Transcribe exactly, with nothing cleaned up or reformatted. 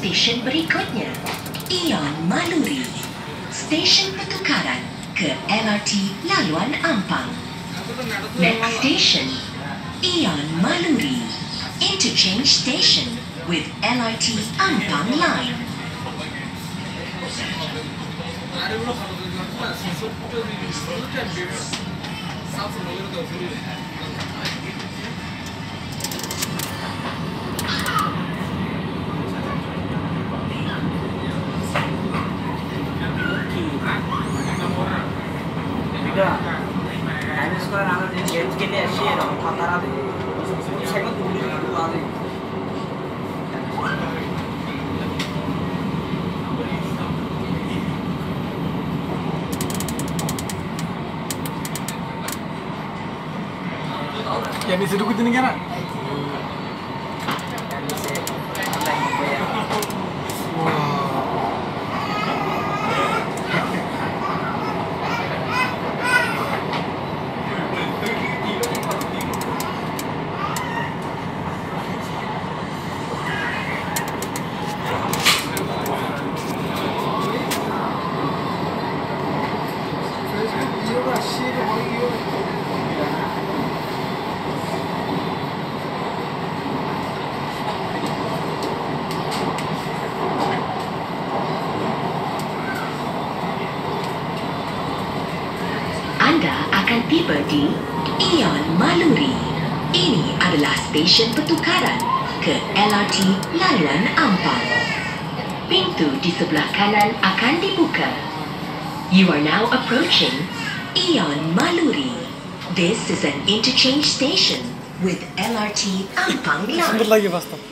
stesen berikutnya, Ion Maluri, stesen pertukaran ke M R T laluan Ampang. Next station, Ion Maluri, interchange station with M R T Ampang line. Kami sekolah anak games ke ni share orang patara deh. Saya mah dulu dulu ada. Ya bisa duduk di negara. Anda akan tiba di Ion Maluri. Ini adalah stesen pertukaran ke L R T laluan Ampang. Pintu di sebelah kanan akan dibuka. You are now approaching Ion Maluri. This is an interchange station with L R T Ampang line. Sebentar lagi pasti.